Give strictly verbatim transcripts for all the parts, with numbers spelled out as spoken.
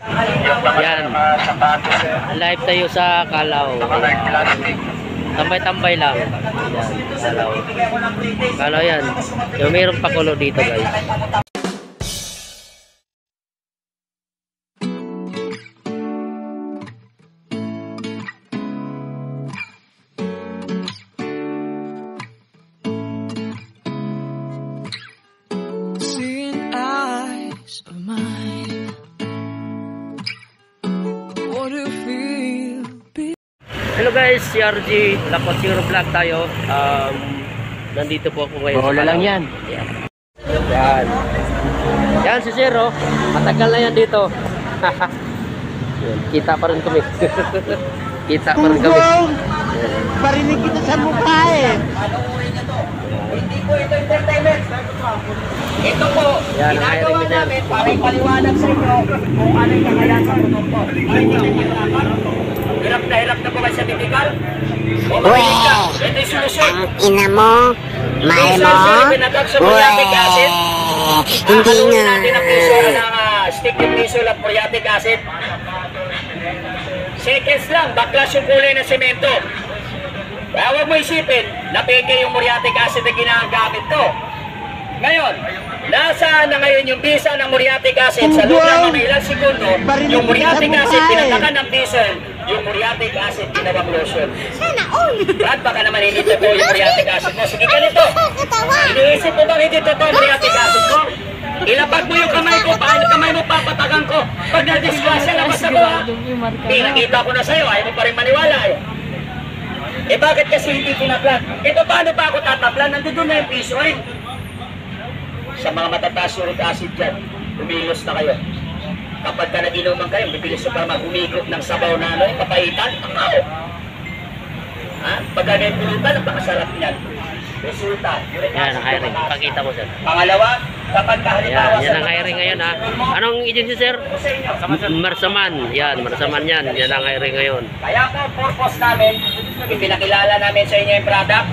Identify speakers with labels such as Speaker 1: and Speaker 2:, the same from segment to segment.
Speaker 1: Yan. Live tayo sa Kalaw. Tambay-tambay lang. Yan, Kalaw. Kalaw yan. Yung mayroong pakulo dito, guys. Hello guys, si R G, Lakot Zero Vlog tayo. Um, nandito po ako ngayon. Bola lang yan. Yan. Yan. Yan si Zero. Matagal na yan dito. Yan. Kita pa rin kami. Kita pa rin kami.
Speaker 2: Parinig kita sa mukha eh.
Speaker 3: Hindi po ito entertainment. Ito po,
Speaker 1: yan,
Speaker 3: ginagawa namin para ipaliwanag sa inyo kung ano yung kakayahan sa tunog po. Hirap na hirap na po kayo sa medical. O makinig ka, ito yung solusyon.
Speaker 2: Ang ina mo, may mo,
Speaker 3: muriatic acid.
Speaker 2: hindi nga.
Speaker 3: Natin ang piso ng uh, stick ng piso ng muriatic acid. Seconds lang, baklas yung kulay ng semento. Kaya huwag mo isipin na peke yung muriatic acid na ginagamit to. Ngayon, nasaan na ngayon yung bisa ng muriatic acid? Sa loob lang ng ilang segundo, yung muriatic acid pinatakan ng diesel, yung muriatic acid ginawang lotion.
Speaker 2: Sana all.
Speaker 3: Brad, baka naman hindi totoo yung muriatic acid mo. Sige, ganito. Iniisip mo bang hindi totoo yung muriatic acid mo? Ilapag mo yung kamay ko, paano kamay mo papatakan ko? Pag na-disgrasya, labas na mo. Pinakita ko na sa'yo, ayaw mo pa rin maniwala eh. Eh bakit kasi hindi tinaplan? Ito paano pa ako tataplan? Nandun na yung piso eh. Sa mga matataas uric acid dyan, umilos na kayo. Kapag ka nag-inuman kayo, bibilis pa mag-umikot ng sabaw na ano, kapaitan, takaw. Ha? Pag ganyan pulutan, napakasarap niyan. Resulta, uric
Speaker 1: Yan,
Speaker 3: acid.
Speaker 1: ang hiring. Pakita mo, sir.
Speaker 3: Pangalawa, kapag kahalimawa
Speaker 1: Yan, yan ang hiring ngayon, ha. Anong agency, sir? Marsaman. Yan, Marsaman yan. Yan ang hiring ngayon.
Speaker 3: Kaya po, purpose namin, ipinakilala namin sa inyo yung product.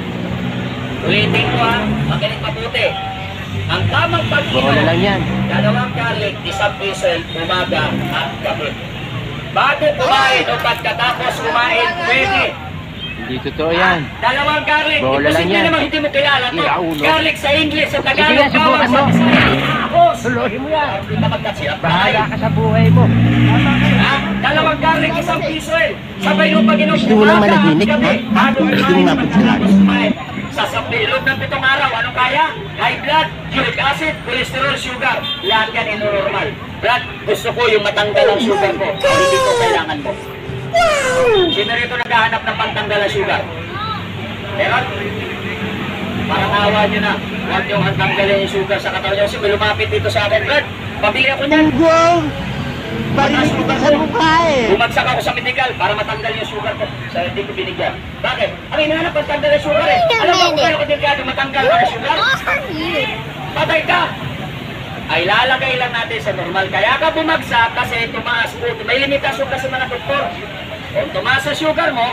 Speaker 3: Ulitin ko ha, makinig mabuti. Ang tamang pag-inom, dalawang garlic, isang piso, umaga at gabi. Bago kumain o pagkatapos kumain, pwede.
Speaker 4: Hindi totoo yan.
Speaker 3: Ah, dalawang garlic,
Speaker 4: Bola lang
Speaker 3: imposible
Speaker 4: yan.
Speaker 3: naman hindi mo kilala to.
Speaker 4: Ilauno.
Speaker 3: Garlic sa English, sa
Speaker 4: Sige
Speaker 3: Tagalog,
Speaker 4: nga, subukan mo.
Speaker 3: Tapos,
Speaker 4: Tuloy mo yan.
Speaker 3: hindi ka magkasirap.
Speaker 4: Bahala ka sa buhay mo.
Speaker 3: Ha? Dalawang garlic, isang piso eh. Sabay yung pag-inom.
Speaker 2: Gusto mo lang managinip, ha?
Speaker 3: Bago
Speaker 2: Gusto mo
Speaker 3: kumain,
Speaker 2: mapagsabi.
Speaker 3: pagkatapos kumain. Sa sapilog ng pitong araw, anong kaya? High blood, uric acid, cholesterol, sugar. Lahat yan inormal. Brad, gusto ko yung matanggal ang sugar ko. Hindi ko kailangan mo. Sino rito naghahanap ng pantanggal ang sugar? Meron? Parang awa nyo na. Huwag yung tanggalin yung sugar sa katawan nyo. Kasi may lumapit dito sa akin, Brad. Pabili ako niyan.
Speaker 2: Wow! Parinig kita sa mukha eh.
Speaker 3: Bumagsak ako sa medical para matanggal yung sugar ko. Sa hindi ko binigyan. Bakit? Ang hinahanap ang tanggal yung sugar eh. Alam mo kung kaya ko delikado matanggal ang sugar? Patay ka! Ay lalagay lang natin sa normal. Kaya ka bumagsak kasi tumaas po. May limitasyon kasi mga doktor. Kung tumaas sa sugar mo,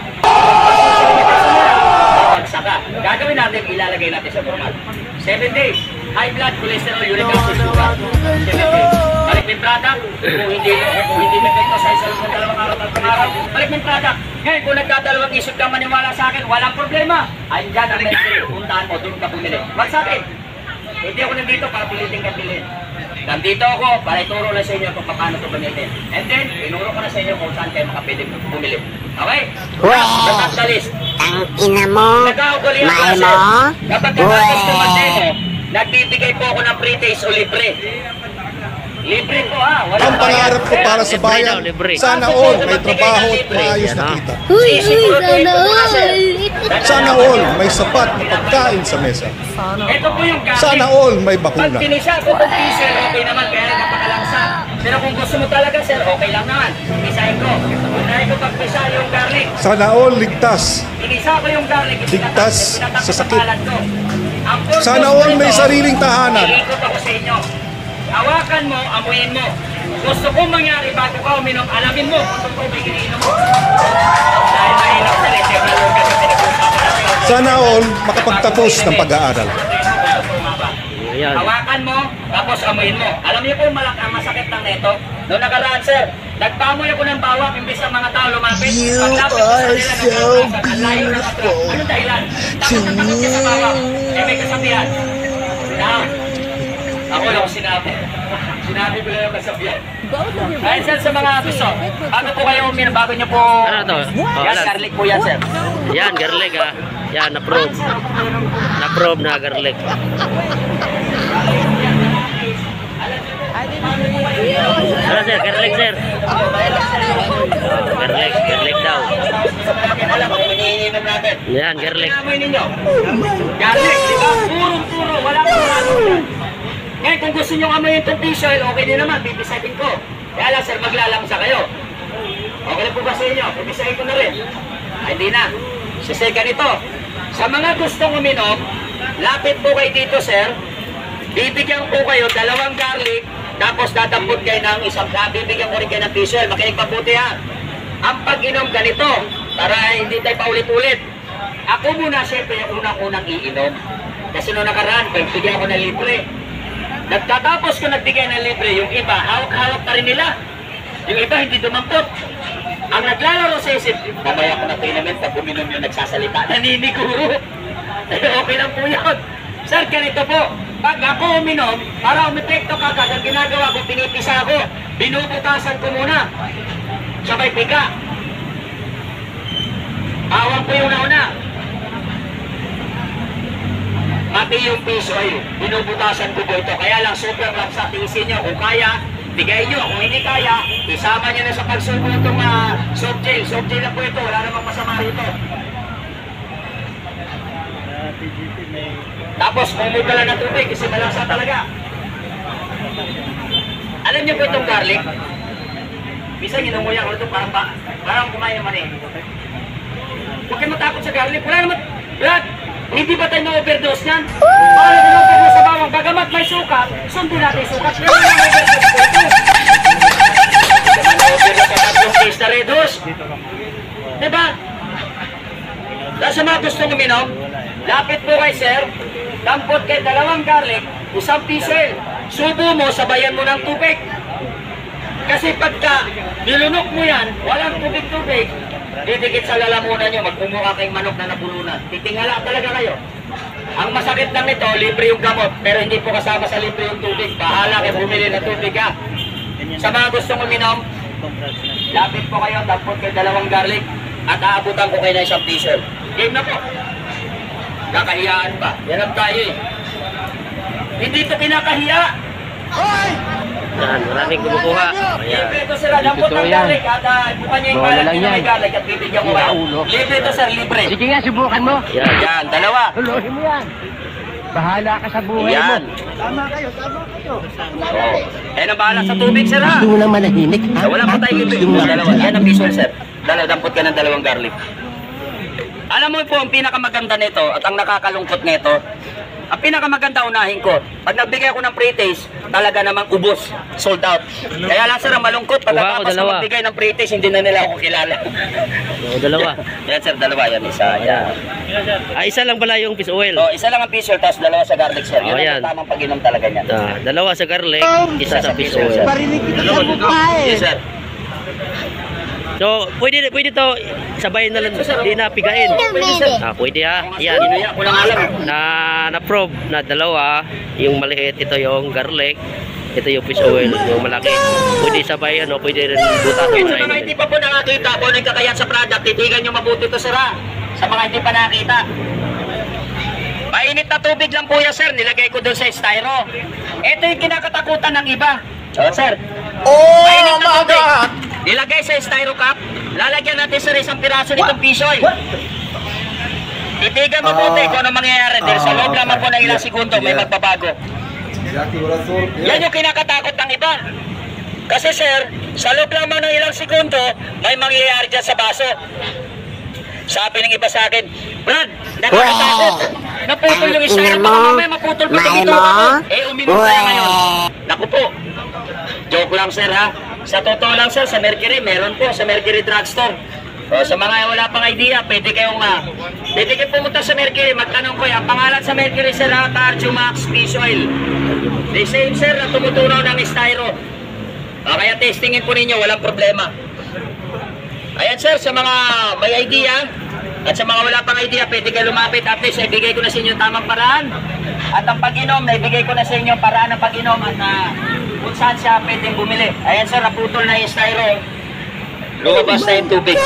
Speaker 3: bumagsak ka. Gagawin natin, ilalagay natin sa normal. seven days. High blood, cholesterol, uric acid, sugar. seven days. Balik ng product, kung hindi kung hindi nag-exercise sa ng dalawang araw at araw, balik ng product. Ngayon, kung nagdadalawang isip ka maniwala sa akin, walang problema. Andyan ang medicine, puntahan mo, doon ka bumili. Wag sa akin. Hindi ako nandito para pilitin ka bilhin. Nandito ako para ituro na sa inyo kung paano ito gamitin. And then, inuro ko na sa inyo kung saan kayo makapili bumili. Okay?
Speaker 2: Wow!
Speaker 3: That's the list.
Speaker 2: Ang ina mo,
Speaker 3: Nagkakuli ang
Speaker 2: may
Speaker 3: process.
Speaker 2: mo,
Speaker 3: Kapag katapos ko mag-demo, nagbibigay po ako ng pre-taste o libre. Libre po ha. Walang
Speaker 5: Ang pangarap ko para sa
Speaker 1: Libre
Speaker 5: bayan,
Speaker 1: daw, libre.
Speaker 5: sana all may trabaho at maayos na kita.
Speaker 2: Uy, uy, sana all.
Speaker 5: Sana all may sapat na pagkain sa mesa.
Speaker 3: Ito po yung gamit.
Speaker 5: Sana all may
Speaker 3: Pag
Speaker 5: bakuna.
Speaker 3: pinisa ko itong diesel, okay naman, kaya napakalangsa. Pero kung gusto mo talaga, sir, okay lang naman. Pisahin ko. Unahin ko pagpisa yung garlic.
Speaker 5: Sana all ligtas.
Speaker 3: Pinisa ko yung garlic.
Speaker 5: Ligtas
Speaker 3: pinatak-
Speaker 5: sa sakit.
Speaker 3: pinatak ko. Ang purpose
Speaker 5: Sana all may
Speaker 3: nito,
Speaker 5: sariling tahanan.
Speaker 3: iikot ako sa inyo. Hawakan mo, amuin mo. Gusto kong mangyari bago ka uminom, alamin mo kung ito tubig iniinom mo. Dahil mahirap sa rin, siyempre yung kasi pinag-usapan natin.
Speaker 5: Sana all makapagtapos ng pag-aaral.
Speaker 1: Ayan.
Speaker 3: Hawakan mo, tapos amuin mo. Alam niyo po malak ang masakit ng neto? Noong nakaraan, sir, nagpamoy ako ng bawang imbis ang mga tao lumapit.
Speaker 2: You
Speaker 3: Paglapit ko sa
Speaker 2: are
Speaker 3: kanila,
Speaker 2: so
Speaker 3: nagpapasan. Ang layo ng atras.
Speaker 2: beautiful
Speaker 3: Anong dahilan? Tapos
Speaker 2: to
Speaker 3: natakot ka sa bawang. Eh, may kasabihan. Now, ako lang sinabi. Sinabi ko lang yung kasabihan. Ayun, sir, sa mga gusto. Bago po kayo uminom, bago niyo po...
Speaker 1: Ano to? Oh,
Speaker 3: Yan,
Speaker 1: alam.
Speaker 3: garlic po yan, sir.
Speaker 1: Yan, garlic ah. Yan, na-prove. Na-prove na garlic. Ano sir, garlic sir. Garlic, garlic daw.
Speaker 3: Alam mo, iniinom natin.
Speaker 1: Yan, garlic.
Speaker 3: Amoy ninyo. Garlic, di ba? Purong-puro, wala pang ano. Ngayon, kung gusto nyo amoy itong fish oil, okay din naman, pipisahin ko. Kaya lang, sir, maglalamsa kayo. Okay na po ba sa inyo? Pipisahin ko na rin. Ay, hindi na. Sisay ganito. Sa mga gustong uminom, lapit po kayo dito, sir. Bibigyan ko kayo dalawang garlic, tapos dadampot kayo ng isang ka. Bibigyan ko rin kayo ng fish oil. Makinig mabuti ha. Ang pag-inom ganito, para hindi tayo paulit-ulit. Ako muna, siyempre, yung unang-unang iinom. Kasi noong nakaraan, bigyan ko ng libre. Nagtatapos ko nagbigay ng libre, yung iba, hawak-hawak pa rin nila. Yung iba, hindi dumampot. Ang naglalaro sa isip, mamaya ko na pinamin, pag uminom yung nagsasalita, naniniguro. Eh, okay lang po yun. Sir, ganito po, pag ako uminom, para umepekto kagad, ang ginagawa ko, pinipisa ko, binubutasan ko muna. Sabay pika. Awang ko yung nauna. Pati yung piso ay binubutasan ko po ito. Kaya lang sobrang lapsa, tiisin nyo. Kung kaya, bigay nyo. Kung hindi kaya, isama nyo na sa pagsulbo itong uh, soft gel. Soft gel na po ito. Wala namang masama rito. Tapos, mumuga lang ng tubig kasi malasa talaga. Alam nyo po itong garlic? Bisa ginumuya ko ito parang, ba, parang kumain naman eh. Huwag kayo matakot sa garlic. Wala naman. Brad, hindi ba tayo ma-overdose niyan? Para na sa bawang, bagamat may sukat, sundo natin yung sukat. Pero may overdose po ito. Ma-overdose sa tatlong days na redos. Diba? Dahil sa mga gustong uminom, lapit po kay sir, dampot kay dalawang garlic, isang pisel. Subo mo, sabayan mo ng tubig. Kasi pagka nilunok mo yan, walang tubig-tubig, didikit sa lalamunan nyo, magmumukha kayong manok na nabulunan. Titingala talaga kayo. Ang masakit lang nito, libre yung gamot, pero hindi po kasama sa libre yung tubig. Bahala kayo bumili ng tubig ha. Sa mga gustong uminom, lapit po kayo, dampot kayo dalawang garlic, at aabutan ko kayo na isang t-shirt. Game na po. Kakahiyaan pa. Yan ang tayo eh. Hindi ito kinakahiya.
Speaker 1: Yan, maraming kumukuha. Ayan.
Speaker 3: Libre ito sir, dampot ng garlic at uh, bukan niya yung
Speaker 4: Bola
Speaker 3: balat
Speaker 4: lang
Speaker 3: nyo na may
Speaker 4: yan.
Speaker 3: garlic at bibigyan ko kayo. Libre ito sir, libre.
Speaker 4: Sige nga, subukan mo.
Speaker 1: Yan.
Speaker 3: Yan, dalawa.
Speaker 4: Tuloy mo yan. Bahala ka sa buhay mo.
Speaker 3: Yan.
Speaker 2: Tama kayo, tama kayo.
Speaker 3: Oh. Eh, nabahala sa tubig sir ha.
Speaker 2: Gusto mo lang manahimik, ha?
Speaker 3: Eh, wala pa tayo libre.
Speaker 2: Gusto mo lang
Speaker 3: Dalawa. Yan ang visual sir. Dalawa, dampot ka ng dalawang garlic. Alam mo po, ang pinakamaganda nito at ang nakakalungkot nito, ang pinakamaganda unahin ko, pag nagbigay ako ng pre-taste, talaga namang ubos, sold out. Kaya lang sir, ang malungkot, pagkatapos
Speaker 1: Kuha ko, dalawa.
Speaker 3: na magbigay ng pre-taste, hindi na nila ako kilala.
Speaker 1: O, dalawa.
Speaker 3: Yan sir, dalawa yan, isa. Yan.
Speaker 1: Ah, isa lang pala yung fish oil.
Speaker 3: So, isa lang ang fish oil, tapos dalawa sa garlic sir. Yun
Speaker 1: Oh,
Speaker 3: ang
Speaker 1: yan.
Speaker 3: tamang pag-inom talaga niyan.
Speaker 1: Ah, dalawa sa garlic, isa sa fish oil.
Speaker 2: Parinig kita sa mukha eh.
Speaker 3: Yes sir.
Speaker 1: So, pwede pwede to sabay na lang, di na pigain. Ah, pwede ha. Yan.
Speaker 3: Yan, ko lang alam.
Speaker 1: Na na-probe na dalawa, yung maliit, ito yung garlic, ito yung fish oil, yung malaki. Pwede sabay ano, pwede rin butasan
Speaker 3: Sa
Speaker 1: sa
Speaker 3: mga hindi pa po nakakita, kung ano yung kakayahan sa product, titigan nyo mabuti ito sir ha. Sa mga hindi pa nakakita. Mainit na tubig lang po yan sir, nilagay ko doon sa styro. Ito yung kinakatakutan ng iba. Oh, sir.
Speaker 5: Oh
Speaker 3: Mainit na
Speaker 5: my
Speaker 3: tubig.
Speaker 5: God!
Speaker 3: Nilagay sa styro cup, lalagyan natin sir isang piraso nitong fish oil. Titigan mabuti kung ano mangyayari dahil sa loob lamang po ng ilang segundo may magbabago. Yan yung kinakatakot ng iba. Kasi sir, sa loob lamang ng ilang segundo may mangyayari dyan sa baso. Sabi ng iba sa akin, Brad, nakakatakot. Naputol yung styro cup, mamaya maputol pa dito. Eh uminom tayo ngayon. Naku po, joke lang sir ha. Sa totoo lang sir, sa Mercury, meron po sa Mercury Drugstore. O, sa mga wala pang idea, pwede kayong nga. Pwede kayong pumunta sa Mercury, magtanong ko yan. Pangalan sa Mercury, sir, ha? Tarjumax Fish Oil. The same, sir, na tumutunaw ng styro. O, kaya testingin po ninyo, walang problema. Ayan, sir, sa mga may idea, at sa mga wala pang idea, pwede kayo lumapit. At least, ibigay ko na sa inyo yung tamang paraan. At ang pag-inom, naibigay ko na sa inyo yung paraan ng pag-inom at na kung saan siya pwedeng bumili. Ayan, sir, naputol na yung styro. Lumabas na yung tubig.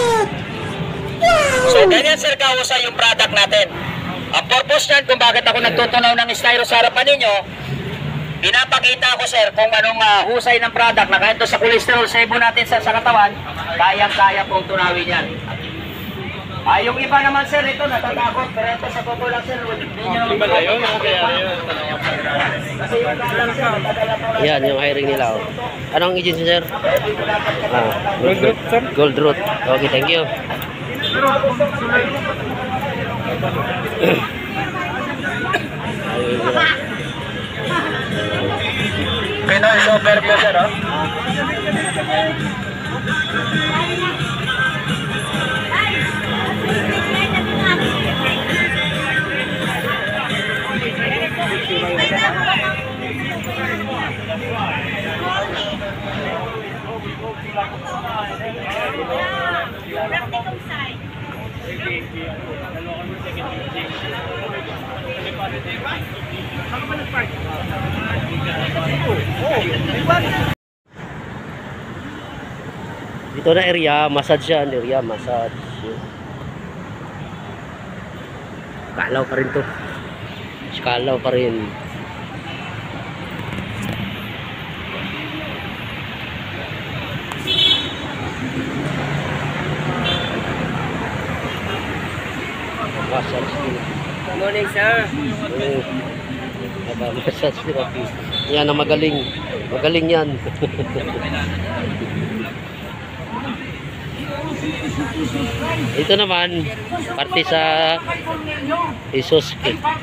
Speaker 3: So, ganyan, sir, kausa yung product natin. Ang purpose niyan kung bakit ako nagtutunaw ng styro sa harapan ninyo, pinapakita ko, sir, kung anong uh, husay ng product na kahit sa cholesterol sa ibo natin sa, sa katawan, kayang-kaya pong tunawin yan. Ah, yung iba naman, sir, ito natatakot, pero ito sa totoo lang, sir, hindi nyo naman yun, kasi yung kalang, sir, natagala po lang.
Speaker 1: Yan, yung hiring nila. Oh. Anong agency, sir? Ah, Gold Root, sir. Gold Root. Okay, thank you.
Speaker 3: Pinoy Super po, sir, oh.
Speaker 1: Dito na area, massage yan, area, massage. Kalaw pa rin to. Kalaw pa rin. Massage din.
Speaker 2: Good morning, sir.
Speaker 1: Eh, Aba, massage therapy. Yan ang magaling. Magaling yan. Ito naman, parte sa Jesus.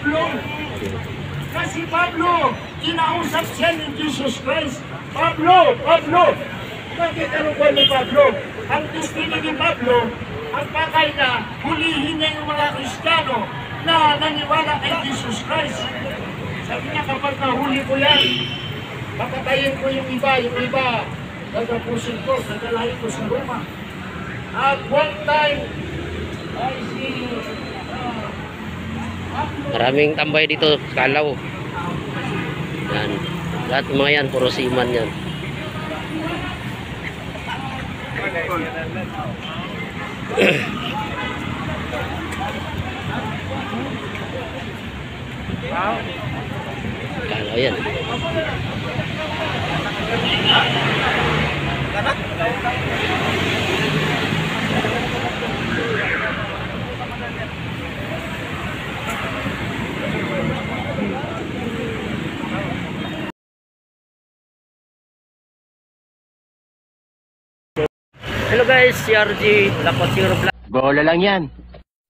Speaker 6: Kasi Pablo, kinausap siya ni Jesus Christ. Pablo, Pablo. Bakit ano ba ni Pablo? Ang destiny ni Pablo, ang pakay na hulihin niya yung mga Kristiyano na naniwala kay Jesus Christ. Sabi niya, kapag nahuli ko yan, papatayin ko yung iba, yung iba, gagapusin ko, dadalahin ko sa Roma. At one time, I see, uh,
Speaker 1: Maraming tambay dito, Kalaw. Yan. Lahat ng mga yan, puro siman yan. Kalaw yan. Hello guys, C R G, Lapot Zero Vlog.
Speaker 4: Bola lang yan.